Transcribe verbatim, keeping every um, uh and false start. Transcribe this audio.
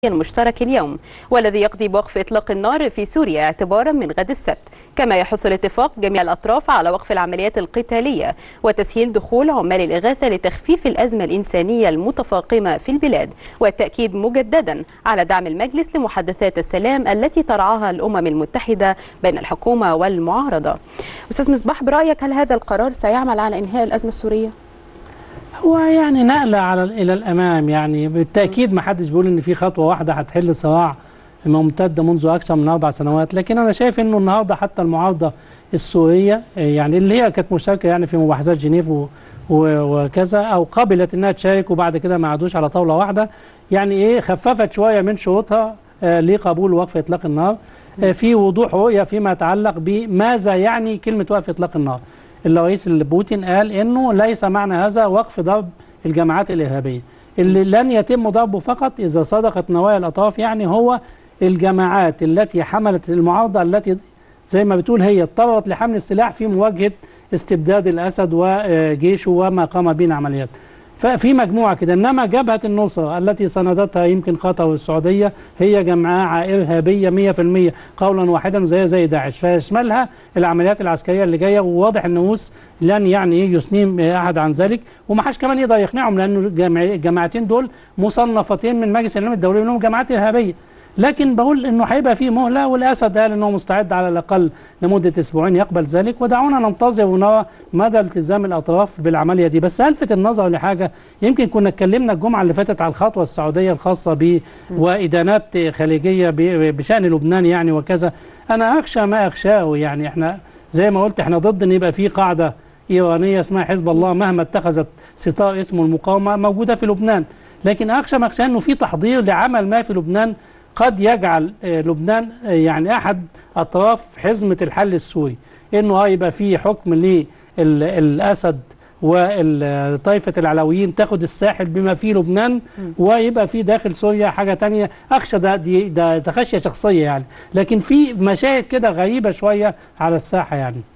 المشترك اليوم، والذي يقضي بوقف إطلاق النار في سوريا اعتبارا من غد السبت. كما يحث الاتفاق جميع الأطراف على وقف العمليات القتالية وتسهيل دخول عمال الإغاثة لتخفيف الأزمة الإنسانية المتفاقمة في البلاد، والتأكيد مجددا على دعم المجلس لمحادثات السلام التي ترعاها الأمم المتحدة بين الحكومة والمعارضة. أستاذ مصباح، برأيك هل هذا القرار سيعمل على إنهاء الأزمة السورية؟ هو يعني نقلة على إلى الأمام، يعني بالتأكيد ما حدش بيقول إن في خطوة واحدة هتحل صراع ممتد منذ أكثر من أربع سنوات، لكن أنا شايف إنه النهارده حتى المعارضة السورية يعني اللي هي كانت مشاركة يعني في مباحثات جنيف وكذا، أو قبلت إنها تشارك وبعد كده ما عادوش على طاولة واحدة، يعني إيه خففت شوية من شروطها لقبول وقف إطلاق النار في وضوح رؤية فيما يتعلق بماذا يعني كلمة وقف إطلاق النار. الرئيس بوتين قال إنه ليس معنى هذا وقف ضرب الجماعات الإرهابية، اللي لن يتم ضربه فقط إذا صدقت نوايا الأطراف، يعني هو الجماعات التي حملت المعارضة التي زي ما بتقول هي اضطرت لحمل السلاح في مواجهة استبداد الأسد وجيشه وما قام به عمليات. ففي مجموعة كده، إنما جبهة النصرة التي ساندتها يمكن قطر والسعودية هي جماعة إرهابية مية في المية قولا واحدا زي زي داعش، فيشملها العمليات العسكرية اللي جاية، وواضح الناموس لن يعني يثنيهم أحد عن ذلك، وما حدش كمان يقدر يقنعهم، لأنه الجماعتين دول مصنفتين من مجلس الإعلام الدولي إنهم جماعات إرهابية. لكن بقول انه هيبقى فيه مهله، والاسد قال انه مستعد على الاقل لمده اسبوعين يقبل ذلك، ودعونا ننتظر ونرى مدى التزام الاطراف بالعمليه دي. بس الفت النظر لحاجه، يمكن كنا اتكلمنا الجمعه اللي فاتت على الخطوه السعوديه الخاصه ب وادانات خليجيه بشان لبنان يعني وكذا. انا اخشى ما اخشاه، يعني احنا زي ما قلت احنا ضد ان يبقى فيه قاعده ايرانيه اسمها حزب الله مهما اتخذت ستار اسمه المقاومه موجوده في لبنان، لكن اخشى ما اخشاه انه في تحضير لعمل ما في لبنان قد يجعل لبنان يعني أحد أطراف حزمة الحل السوري، إنه هيبقى في حكم للأسد وطائفة العلويين تاخد الساحل بما فيه لبنان، ويبقى في داخل سوريا حاجة تانية. أخشى ده دي ده خشية شخصية يعني، لكن في مشاهد كده غريبة شوية على الساحة يعني.